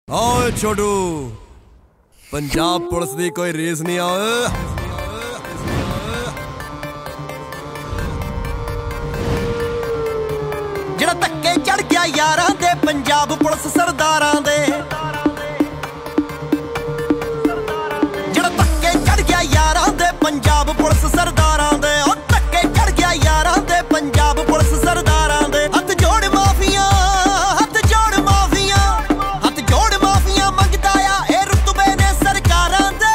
आओ छोटू पंजाब पुलिस दी कोई रेस नहीं आओ। जेड़ा धक्के चढ़ गया यारां दे पंजाब पुलिस सरदारां दे, जेड़ा धक्के चढ़ गया यारां दे पंजाब पुलिस सरदारां दे, ओ धक्के चढ़ गया यारां दे पंजाब पुलिस सरदारां दे। हथ जोड़ माफिया, हथ जोड़ माफिया, हथ जोड़ माफिया मंगदा आ ए रुतबे ने सरकारां दे।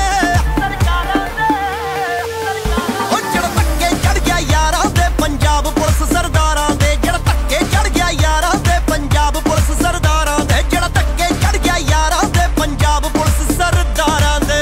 ओ जेड़ा धक्के चढ़ गया यारां दे पंजाब पुलिस सरदारां दे, जेड़ा धक्के चढ़ गया यारां दे पंजाब पुलिस सरदारां दे, जेड़ा धक्के चढ़ गया यारां दे पंजाब पुलिस सरदारां दे।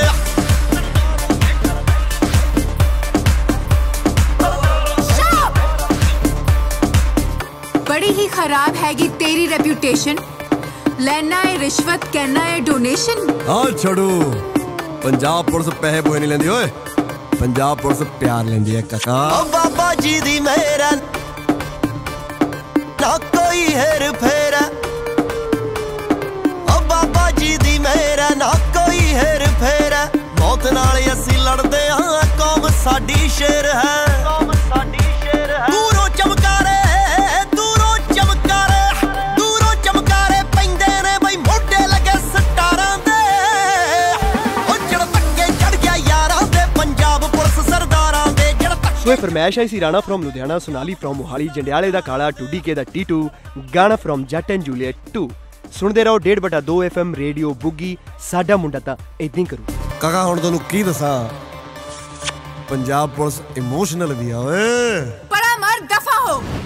बड़ी ही खराब हैगी तेरी रेप्यूटेशन, लेना है रिश्वत कहना है डोनेशन। हाँ छोड़ू पंजाब पुलिस पैसे पोए नहीं लेंदी ओए, पंजाब पुलिस प्यार लेंदी है काका। ओ बाबा जी दी मेरा ना कोई हेर फेर, ओ बाबा जी दी मेरा ना कोई हेर फेर। मौत नाल असी लड़दे हां कौम साडी शेर है, कौम साडी शेर है। दूरों चमकारे, दूरों चमकारे, दूरों चमकारे पैंदे ने बई मोढे लगे सटारां दे। ओ जेड़ा धक्के चढ़ गया यारां दे पंजाब पुलिस सरदारां दे, जेड़ा ਸੋ ਫਰਮੈਸ਼ ਆਈ ਸੀ ਰਾਣਾ ਫਰੋਮ ਲੁਧਿਆਣਾ, ਸੋਨਾਲੀ ਫਰੋਮ ਮੋਹਾਲੀ, ਜੰਡਿਆਲੇ ਦਾ ਕਾਲਾ, ਟੂਡੀ ਕੇ ਦਾ ਟੀਟੂ, ਗਾਣਾ ਫਰੋਮ ਜੱਟ ਐਂਡ ਜੂਲੀਅਟ 2। ਸੁਣਦੇ ਰਹੋ 1.5/2 FM ਰੇਡੀਓ ਬੁੱਗੀ, ਸਾਡਾ ਮੁੰਡਾ ਤਾਂ ਏਦਾਂ ਹੀ ਕਰੂ। ਕਾਕਾ ਹੁਣ ਤੁਹਾਨੂੰ ਕੀ ਦੱਸਾਂ, ਪੰਜਾਬ ਪੁਲਿਸ ਇਮੋਸ਼ਨਲ ਵੀ ਆ ਓਏ। बड़ा मर दफा हो।